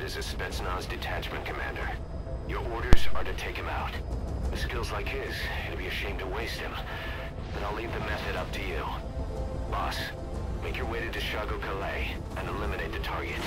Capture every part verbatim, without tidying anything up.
is a Spetsnaz detachment commander. Your orders are to take him out. With skills like his, it'd be a shame to waste him. But I'll leave the method up to you. Boss, make your way to Deshago Calais and eliminate the target.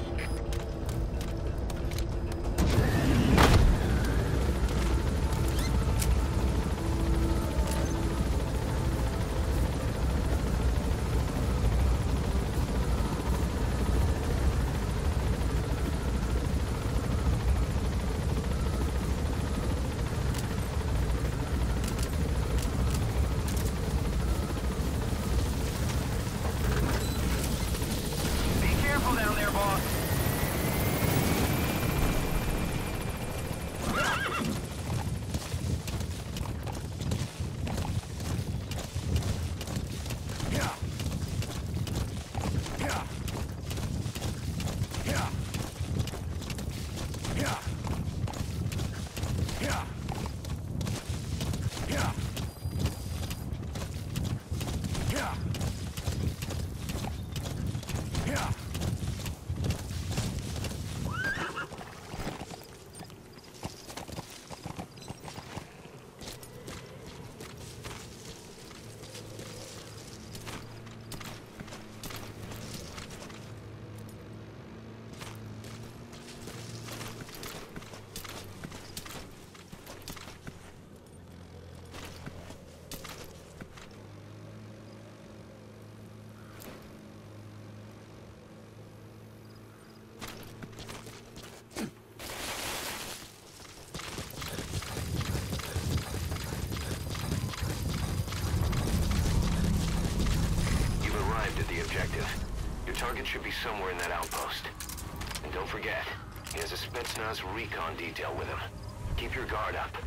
Your target should be somewhere in that outpost. And don't forget, he has a Spetsnaz recon detail with him. Keep your guard up.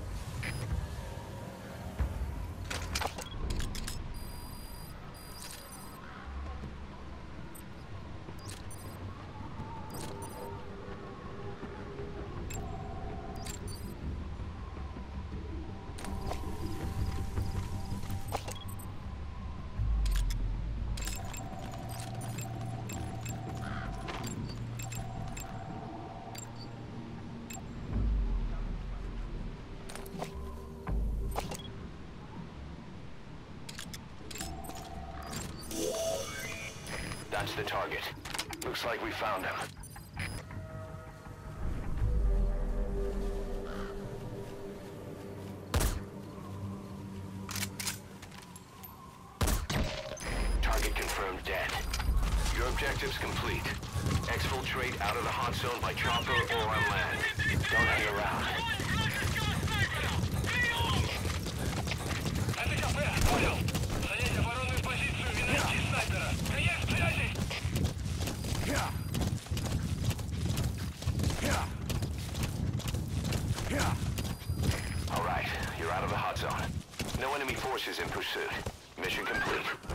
That's the target. Looks like we found him. Target confirmed dead. Your objective's complete. Exfiltrate out of the hot zone by chopper or on land. Don't hang around. All right, you're out of the hot zone. No enemy forces in pursuit. Mission complete.